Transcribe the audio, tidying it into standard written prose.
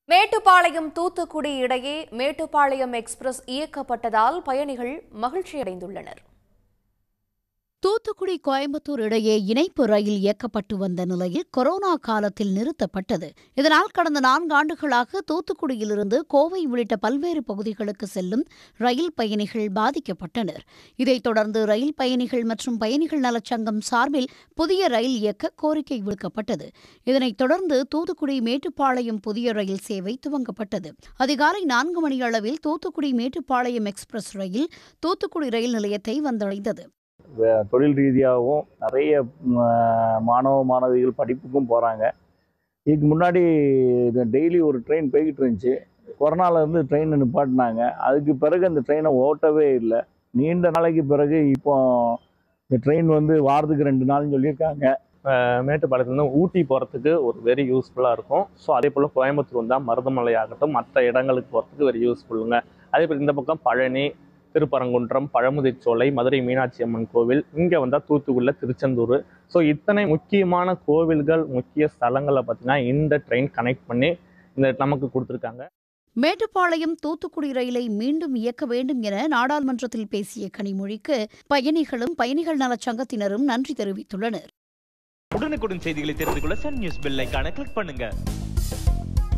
மேட்டுப்பாளையம் தூத்துக்குடி இடையே மேட்டுப்பாளையம் எக்ஸ்பிரஸ் இயக்கப்பட்டதால் பயணிகள் மகிழ்ச்சியடைந்துள்ளனர். தூத்துக்குடி கோயம்புத்தூர் இடையே இணைப்பு ரயில் இயக்கப்பட்டு வந்த நிலையில் கொரோனா காலத்தில் நிறுத்தப்பட்டது. இதனால் கடந்த 4 ஆண்டுகளாக தூத்துக்குடியிலிருந்து கோவை உள்ளிட்ட பல்வேறு பகுதிகளுக்கு செல்லும் ரயில் பயணிகள் பாதிக்கப்பட்டனர். இதைத் தொடர்ந்து ரயில் பயணிகள் மற்றும் பயணிகள் நலச்சங்கம் சார்பில் புதிய ரயில் இயக்க கோரிக்கை விடுக்கப்பட்டது. இதனைத் தொடர்ந்து தூத்துக்குடி மேட்டுப்பாளையம் புதிய ரயில் சேவை துவங்கப்பட்டது. அதிகாலை 4 மணியளவில் தூத்துக்குடி மேட்டுப்பாளையம் எக்ஸ்பிரஸ் ரயில் தூத்துக்குடி ரயில் நிலையத்தை வந்தடைந்தது. தொழில் ரீதியாகவும் நிறைய மாணவிகள் படிப்புக்கும் போகிறாங்க. இதுக்கு முன்னாடி டெய்லி ஒரு ட்ரெயின் போய்கிட்டு இருந்துச்சு. கொரோனாவிலேருந்து ட்ரெயின் நிப்பாட்டினாங்க. அதுக்கு பிறகு அந்த ட்ரெயினை ஓட்டவே இல்லை. நீண்ட நாளைக்கு பிறகு இப்போ இந்த ட்ரெயின் வாரத்துக்கு 2 நாள்னு சொல்லியிருக்காங்க. மேட்டுப்பாளையத்துலேருந்து ஊட்டி போகிறதுக்கு ஒரு வெரி யூஸ்ஃபுல்லாக இருக்கும். ஸோ அதே போல் கோயம்புத்தூர் வந்தால் மருதமலை ஆகட்டும், மற்ற இடங்களுக்கு போகிறதுக்கு வெரி யூஸ்ஃபுல்லுங்க. அதே போல் இந்த பக்கம் பழனி, திருப்பரங்குன்றம், பழமுதிர்ச்சோலை, மதுரை மீனாட்சி அம்மன் கோவில், இங்கே வந்தால் தூத்துக்குடியில் திருச்செந்தூர். ஸோ இத்தனை முக்கியமான கோவில்கள், முக்கிய ஸ்தலங்களை பார்த்தீங்கன்னா இந்த ட்ரெயின் கனெக்ட் பண்ணி நமக்கு கொடுத்துருக்காங்க. மேட்டுப்பாளையம் தூத்துக்குடி ரயிலை மீண்டும் இயக்க வேண்டும் என நாடாளுமன்றத்தில் பேசிய கனிமொழிக்கு பயணிகளும் பயணிகள் நலச்சங்கத்தினரும் நன்றி தெரிவித்துள்ளனர். உடனுக்குடன் செய்திகளை தெரிந்து கொள்ள சன் நியூஸ் பெல் ஐகானை கிளிக் பண்ணுங்க.